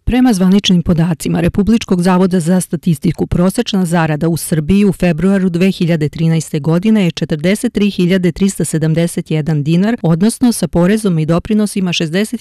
Prema zvaničnim podacima Republičkog zavoda za statistiku, prosečna zarada u Srbiji u februaru 2013. godine je 43.371 dinar, odnosno sa porezom i doprinosima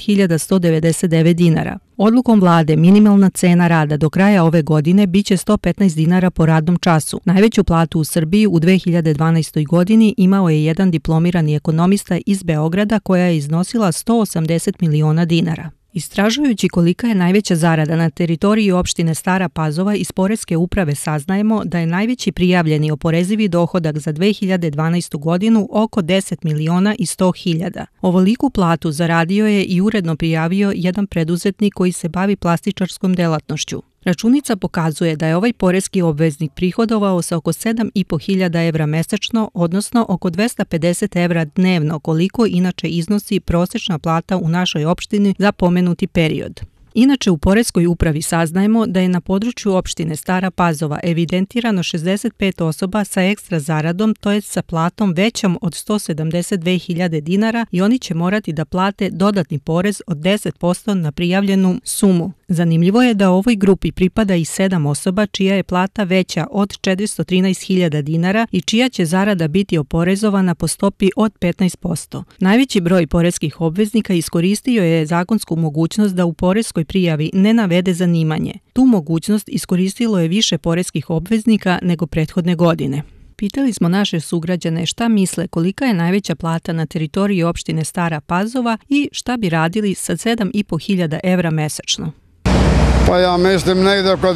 60.199 dinara. Odlukom vlade minimalna cena rada do kraja ove godine biće 115 dinara po radnom času. Najveću platu u Srbiji u 2012. godini imao je jedan diplomirani ekonomista iz Beograda koja je iznosila 180 miliona dinara. Istražujući kolika je najveća zarada na teritoriji opštine Stara Pazova, iz Poreske uprave saznajemo da je najveći prijavljeni oporezivi dohodak za 2012. godinu oko 10 miliona i 100 hiljada. Ovoliku platu zaradio je i uredno prijavio jedan preduzetnik koji se bavi plastičarskom delatnošću. Računica pokazuje da je ovaj poreski obveznik prihodovao sa oko 7.500 evra mesečno, odnosno oko 250 evra dnevno, koliko inače iznosi prosečna plata u našoj opštini za pomenuti period. Inače, u Poreskoj upravi saznajemo da je na području opštine Stara Pazova evidentirano 65 osoba sa ekstra zaradom, to je sa platom većom od 172.000 dinara i oni će morati da plate dodatni porez od 10% na prijavljenu sumu. Zanimljivo je da ovoj grupi pripada i 7 osoba čija je plata veća od 413.000 dinara i čija će zarada biti oporezovana po stopi od 15%. Najveći broj poreskih obveznika iskoristio je zakonsku mogućnost da u poreskoj prijavi ne navede zanimanje. Tu mogućnost iskoristilo je više poreskih obveznika nego prethodne godine. Pitali smo naše sugrađane šta misle kolika je najveća plata na teritoriji opštine Stara Pazova i šta bi radili sa 7.500 evra mesečno. Pa ja mislim negdje oko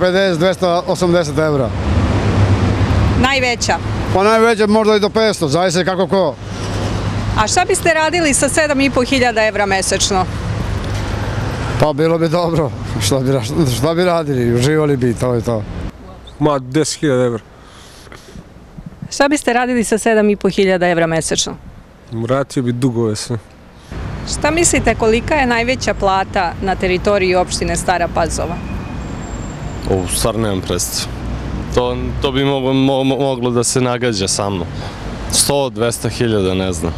250-280 evra. Najveća? Pa najveća možda i do 500, zavisi kako ko. A šta biste radili sa 7.500 evra mesečno? Pa bilo bi dobro. Šta bi radili? Uživali bi, to je to. Ma 10.000 evra. Šta biste radili sa 7.500 evra mesečno? Vratio bi dugove sve. Šta mislite kolika je najveća plata na teritoriji opštine Stara Pazova? Stvarno nemam predstavu. To bi moglo da se nagađa sa mnom. 100-200 hiljada, ne znam.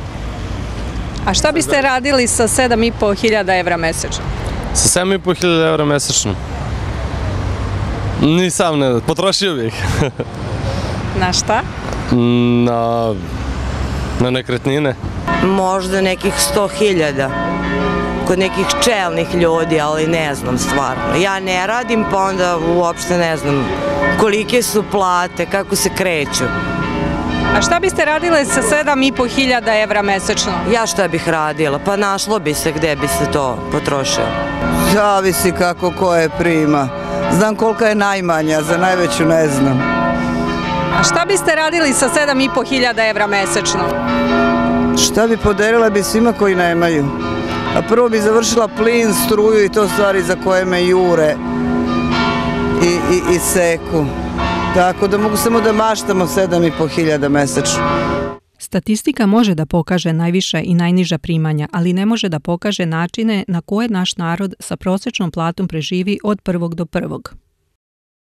A šta biste radili sa 7.500 evra mesečno? Sa 7.500 evra mesečno? Nisam, ne, potrošio bih. Na šta? Na nekretnine. Možda nekih 100.000 kod nekih čelnih ljudi, ali ne znam stvarno. Ja ne radim, pa onda uopšte ne znam kolike su plate, kako se kreću. A šta biste radile sa 7.500 evra mesečno? Ja šta bih radila? Pa našlo bi se gde bi se to potrošilo. Zavisi kako ko je prima. Znam kolika je najmanja, za najveću ne znam. A šta biste radili sa 7.500 evra mesečno? Šta bi podelila bi svima koji nemaju. A prvo bi završila plin, struju i to stvari za koje me jure i seku. Tako da mogu samo da maštamo 7.500 mesečno. Statistika može da pokaže najviša i najniža primanja, ali ne može da pokaže načine na koje naš narod sa prosečnom platom preživi od prvog do prvog.